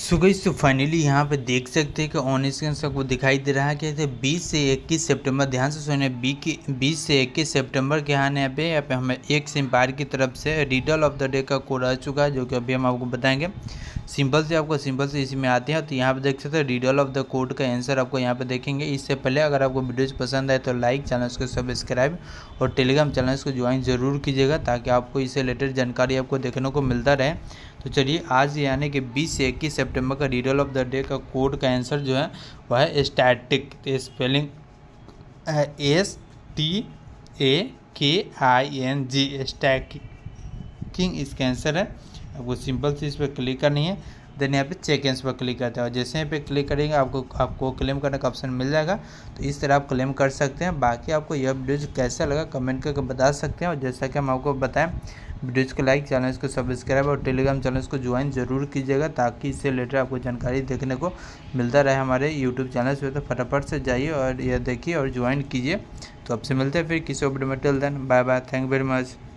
So guys तो finally यहाँ पे देख सकते हैं कि ऑन स्क्रीन सबको दिखाई दे रहा है कि 20 से 21 सितंबर, ध्यान से सुने, 20 से 21 सितंबर के यहाँ पे हमें एक सिम्पायर की तरफ से रिडल ऑफ द डे का कोड आ चुका है, जो कि अभी हम आपको बताएंगे। सिंपल से इसी में आते हैं। तो यहाँ पे देख सकते हैं रिडल ऑफ द कोड का आंसर आपको यहाँ पे देखेंगे। इससे पहले अगर आपको वीडियोज पसंद आए तो लाइक, चैनल को सब्सक्राइब और टेलीग्राम चैनल को ज्वाइन जरूर कीजिएगा, ताकि आपको इससे रिलेटेड जानकारी आपको देखने को मिलता रहे। तो चलिए आज यानी कि 20 से 21 सितंबर का रिडल ऑफ द डे का कोड का आंसर जो है वह है स्टैटिक। स्पेलिंग STAKING, स्टैकिंग इसका आंसर है। आपको सिंपल से इस पर क्लिक करनी है, देन यहाँ पे चेक एंस पर क्लिक करते हैं और जैसे यहाँ पे क्लिक करेंगे आपको क्लेम करने का ऑप्शन मिल जाएगा। तो इस तरह आप क्लेम कर सकते हैं। बाकी आपको यह वीडियोज कैसा लगा कमेंट करके बता सकते हैं। और जैसा कि हम आपको बताएं, वीडियोज़ को लाइक, चैनल को सब्सक्राइब और टेलीग्राम चैनल को ज्वाइन जरूर कीजिएगा, ताकि इससे रिलेटेड आपको जानकारी देखने को मिलता रहे हमारे यूट्यूब चैनल पे। तो फटाफट से जाइए और यह देखिए और ज्वाइन कीजिए। तो आपसे मिलते हैं फिर किसी वीडियो में। Till then bye bye, thank you very much.